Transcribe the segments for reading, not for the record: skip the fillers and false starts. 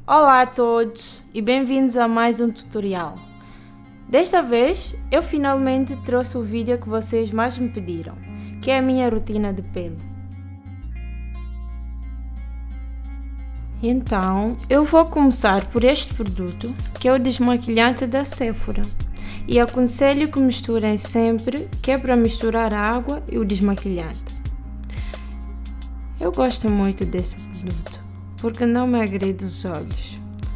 Olá a todos e bem-vindos a mais um tutorial. Desta vez eu finalmente trouxe o vídeo que vocês mais me pediram, que é a minha rotina de pele. Então eu vou começar por este produto, que é o desmaquilhante da Sephora. E aconselho que misturem sempre, que é para misturar a água e o desmaquilhante. Eu gosto muito desse produto, porque não me agride os olhos.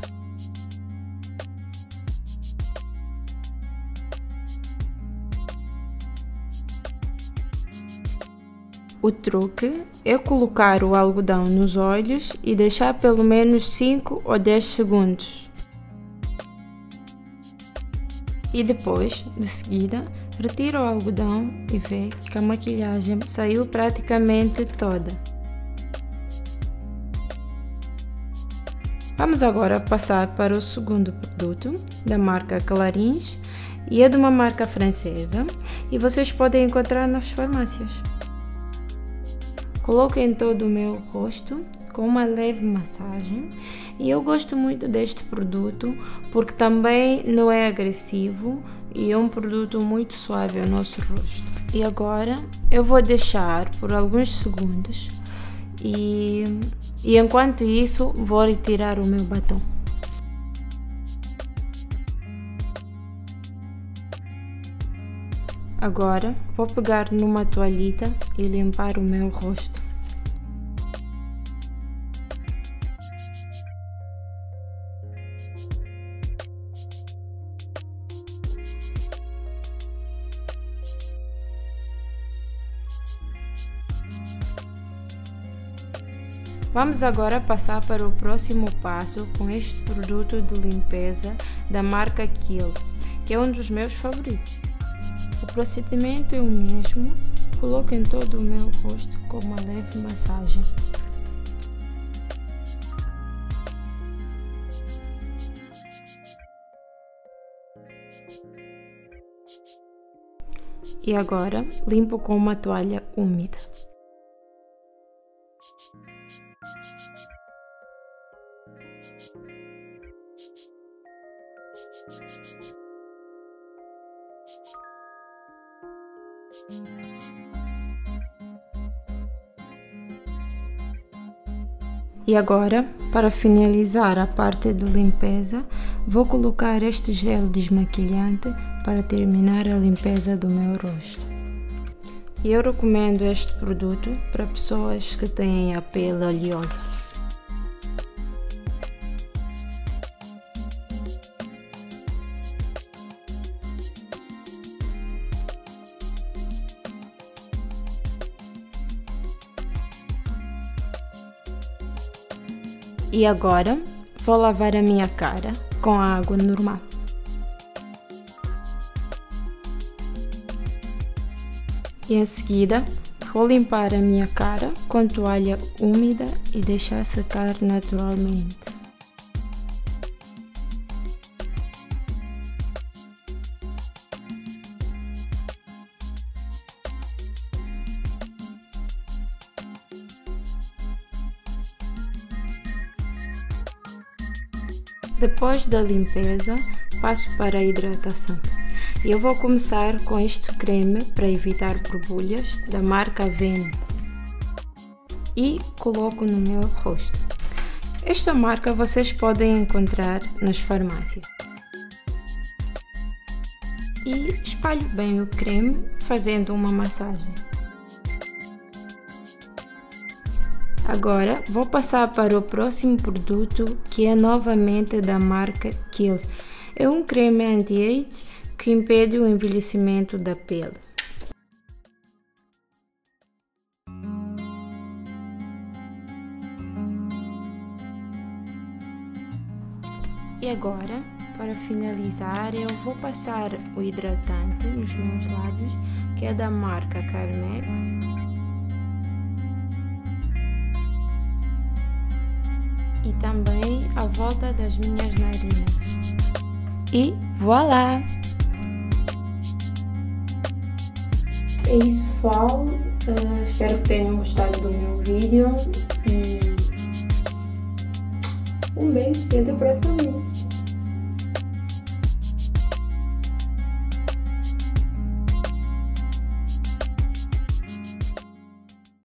O truque é colocar o algodão nos olhos e deixar pelo menos 5 ou 10 segundos. E depois, de seguida, retira o algodão e vê que a maquilhagem saiu praticamente toda. Vamos agora passar para o segundo produto, da marca Clarins, e é de uma marca francesa, e vocês podem encontrar nas farmácias. Coloco em todo o meu rosto com uma leve massagem, e eu gosto muito deste produto porque também não é agressivo e é um produto muito suave ao nosso rosto. E agora eu vou deixar por alguns segundos e enquanto isso vou retirar o meu batom. Agora vou pegar numa toalhita e limpar o meu rosto. Vamos agora passar para o próximo passo com este produto de limpeza da marca Kiehl's, que é um dos meus favoritos. O procedimento é o mesmo, coloco em todo o meu rosto com uma leve massagem. E agora limpo com uma toalha úmida. E agora, para finalizar a parte de limpeza, vou colocar este gel desmaquilhante para terminar a limpeza do meu rosto. E eu recomendo este produto para pessoas que têm a pele oleosa. E agora vou lavar a minha cara com a água normal. E em seguida vou limpar a minha cara com toalha úmida e deixar secar naturalmente. Depois da limpeza, passo para a hidratação. E eu vou começar com este creme para evitar borbulhas da marca Avène. E coloco no meu rosto. Esta marca vocês podem encontrar nas farmácias. E espalho bem o creme fazendo uma massagem. Agora vou passar para o próximo produto, que é novamente da marca Kiehl's. É um creme anti-age que impede o envelhecimento da pele. E agora, para finalizar, eu vou passar o hidratante nos meus lábios, que é da marca Carmex. E também à volta das minhas narinas. E voilá! É isso, pessoal. Espero que tenham gostado do meu vídeo e Um beijo e até o próximo vídeo.